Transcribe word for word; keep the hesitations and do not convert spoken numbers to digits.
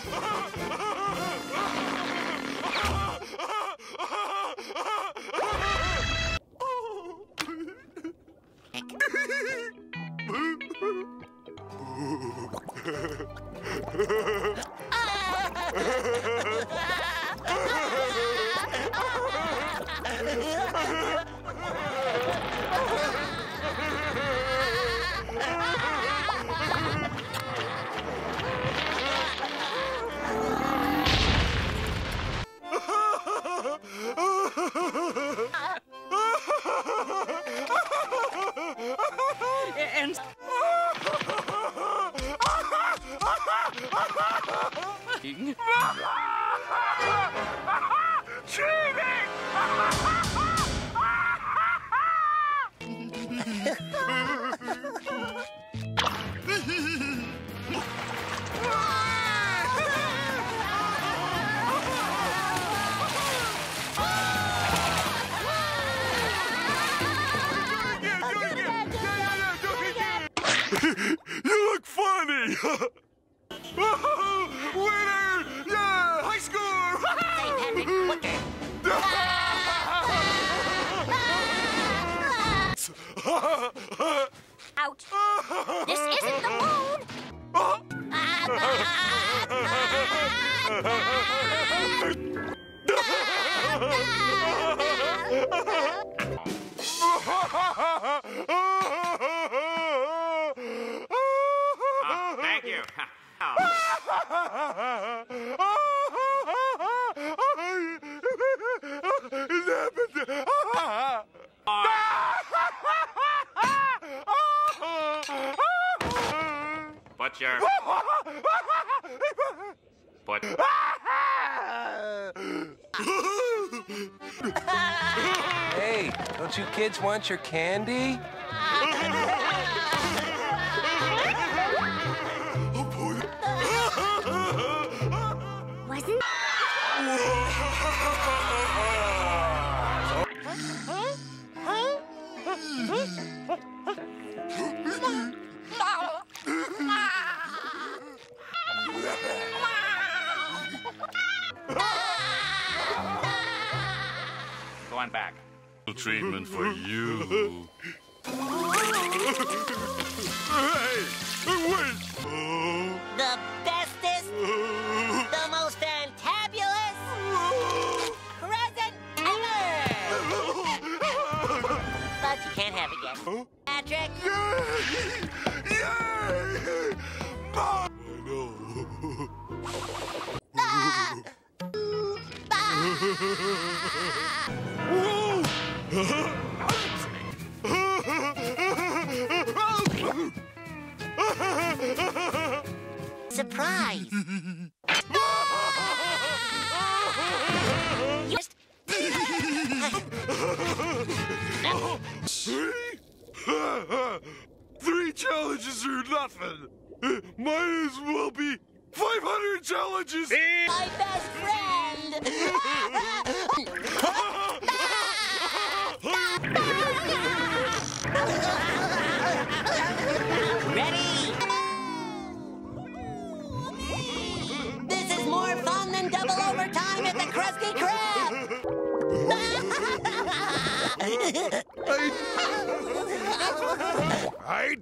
And cheating. You look funny! Winner! Yeah! High score! Hey, Patrick, what the... Ouch! This isn't the moon! Oh, thank you. Oh. It happened. Put your... Put... Hey, don't you kids want your candy? Wasn't... Go on back. Treatment for you. Hey, wait. The bestest, the most fantabulous present ever! But you can't have it yet. Huh? Patrick! Yay! Yay! I know. Ah! Whoa! Surprise! Just... Three? Three challenges are nothing. Might as well be five hundred challenges. My best friend! Ready? This is more fun than double overtime at the Krusty Krab! I